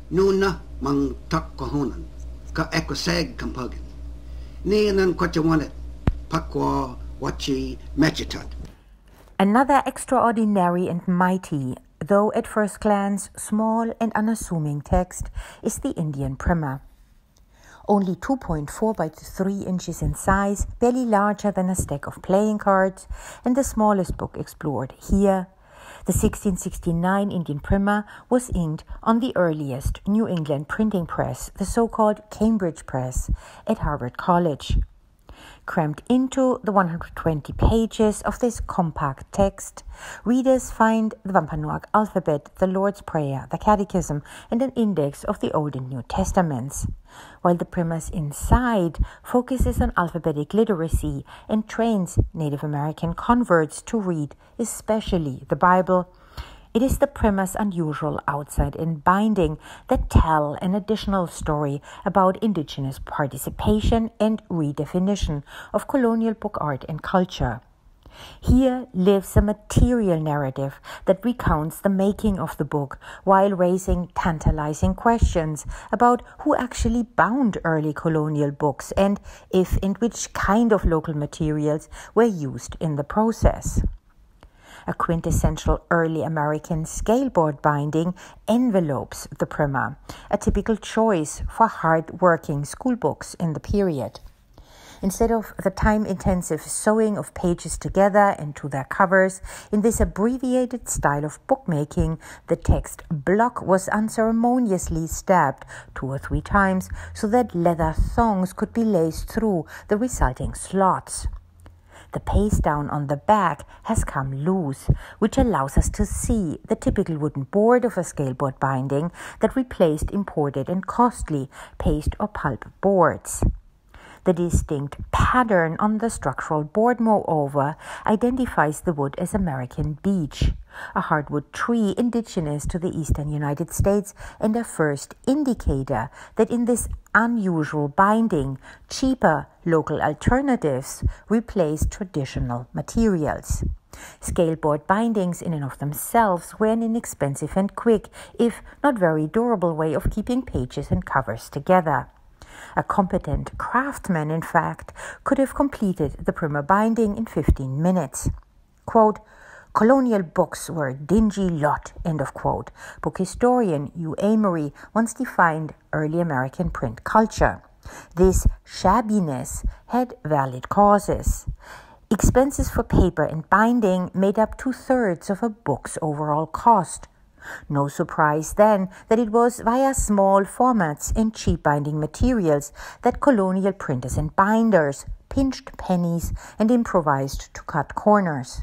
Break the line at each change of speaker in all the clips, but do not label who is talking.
Nuna mang tak kohonan, ka ekoseg kampagin. Nianan kwachawanet, pakwa wachi mechitad.
Another extraordinary and mighty, though at first glance small and unassuming text, is the Indian Primer. Only 2.4 by 3 inches in size, barely larger than a stack of playing cards, and the smallest book explored here. The 1669 Indian Primer was inked on the earliest New England printing press, the so-called Cambridge Press, at Harvard College. Crammed into the 120 pages of this compact text, readers find the Wampanoag alphabet, the Lord's Prayer, the Catechism, and an index of the Old and New Testaments, while the Primer's inside focuses on alphabetic literacy and trains Native American converts to read, especially the Bible. It is the Primer's unusual outside in binding that tell an additional story about indigenous participation and redefinition of colonial book art and culture. Here lives a material narrative that recounts the making of the book while raising tantalizing questions about who actually bound early colonial books and if and which kind of local materials were used in the process. A quintessential early American scaleboard binding envelopes the Primer, a typical choice for hard-working school books in the period. Instead of the time-intensive sewing of pages together and to their covers, in this abbreviated style of bookmaking, the text block was unceremoniously stabbed 2 or 3 times so that leather thongs could be laced through the resulting slots. The paste down on the back has come loose, which allows us to see the typical wooden board of a scaleboard binding that replaced imported and costly paste or pulp boards. The distinct pattern on the structural board, moreover, identifies the wood as American beech, a hardwood tree indigenous to the eastern United States and a first indicator that in this unusual binding, cheaper local alternatives replaced traditional materials. Scaleboard bindings in and of themselves were an inexpensive and quick, if not very durable way of keeping pages and covers together. A competent craftsman, in fact, could have completed the Primer binding in 15 minutes. Quote, "Colonial books were a dingy lot," end of quote. Book historian Hugh Amory once defined early American print culture. This shabbiness had valid causes. Expenses for paper and binding made up 2/3 of a book's overall cost. No surprise then that it was via small formats and cheap binding materials that colonial printers and binders pinched pennies and improvised to cut corners.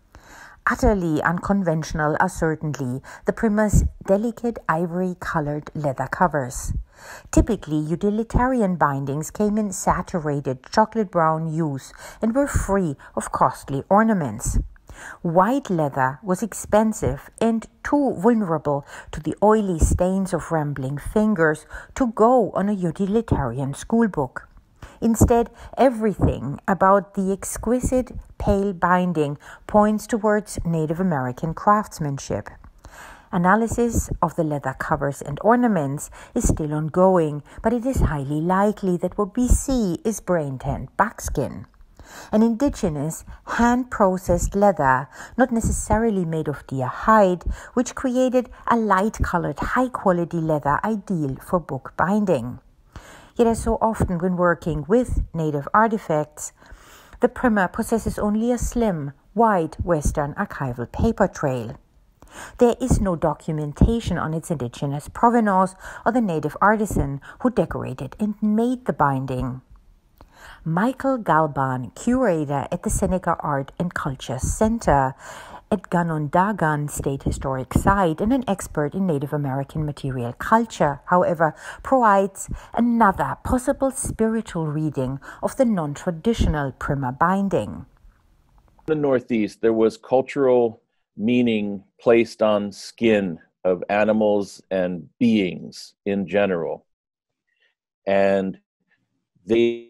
Utterly unconventional are certainly the Primer's delicate ivory-colored leather covers. Typically, utilitarian bindings came in saturated chocolate brown hues and were free of costly ornaments. White leather was expensive and too vulnerable to the oily stains of rambling fingers to go on a utilitarian schoolbook. Instead, everything about the exquisite pale binding points towards Native American craftsmanship. Analysis of the leather covers and ornaments is still ongoing, but it is highly likely that what we see is brain-tanned buckskin. An indigenous, hand-processed leather, not necessarily made of deer hide, which created a light-colored, high-quality leather ideal for book binding. Yet as so often when working with native artifacts, the Primer possesses only a slim, white Western archival paper trail. There is no documentation on its indigenous provenance or the native artisan who decorated and made the binding. Michael Galban, curator at the Seneca Art and Culture Center at Ganondagan State Historic Site and an expert in Native American material culture, however, provides another possible spiritual reading of the non-traditional Primer binding.
In the Northeast, there was cultural meaning placed on skin of animals and beings in general. And the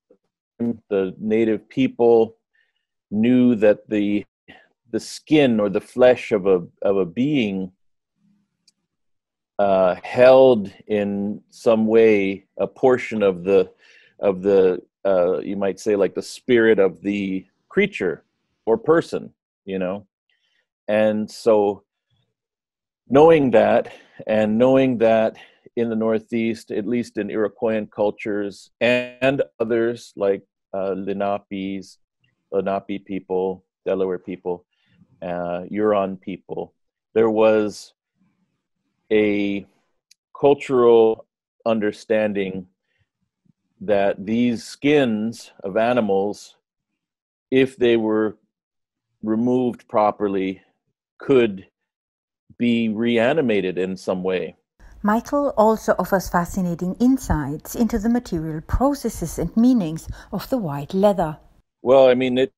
native people knew that the skin or the flesh of a being held in some way a portion of the you might say like the spirit of the creature or person, you know. And so knowing that, and knowing that in the Northeast, at least in Iroquoian cultures and others like Lenape people, Delaware people, Huron people, there was a cultural understanding that these skins of animals, if they were removed properly, could be reanimated in some way.
Michael also offers fascinating insights into the material processes and meanings of the white leather.
Well, I mean, it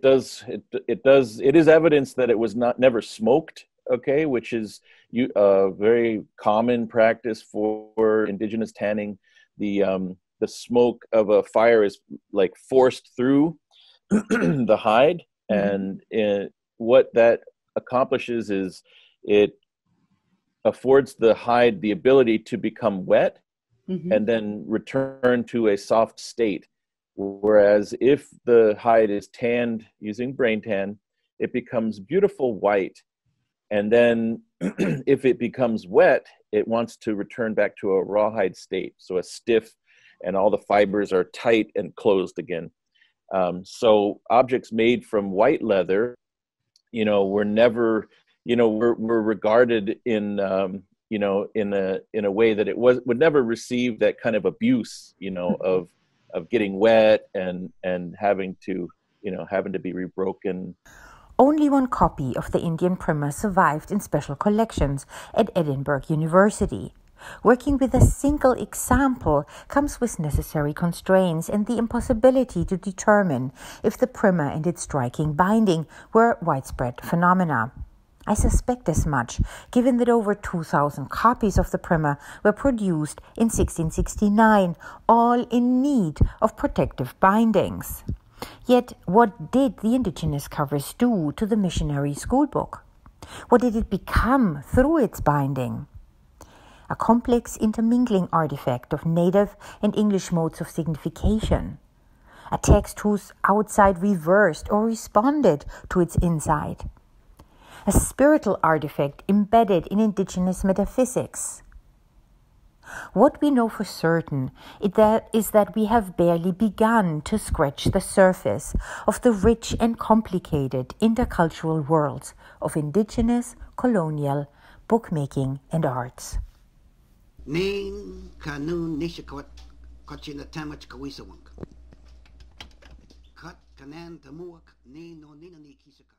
is evidence that it was never smoked, okay, which is a very common practice for indigenous tanning. The smoke of a fire is like forced through the hide, and what that accomplishes is it affords the hide the ability to become wet and then return to a soft state. Whereas if the hide is tanned using brain tan, it becomes beautiful white. And then if it becomes wet, it wants to return back to a rawhide state, so a stiff, and all the fibers are tight and closed again. So objects made from white leather, you know, were never, you know, were regarded in, you know, in a way that it would never receive that kind of abuse, you know, of getting wet and having to be rebroken.
Only one copy of the Indian primer survived in special collections at Edinburgh University. Working with a single example comes with necessary constraints and the impossibility to determine if the primer and its striking binding were widespread phenomena. I suspect as much, given that over 2,000 copies of the primer were produced in 1669, all in need of protective bindings. Yet, what did the indigenous covers do to the missionary schoolbook? What did it become through its binding? A complex intermingling artifact of native and English modes of signification. A text whose outside reversed or responded to its inside. A spiritual artifact embedded in indigenous metaphysics. What we know for certain is that we have barely begun to scratch the surface of the rich and complicated intercultural worlds of indigenous, colonial, bookmaking, and arts.
Nin kanun nishakot kochina tamach kawisawang. Kat kanan tamuak ni no nina ni kisaka.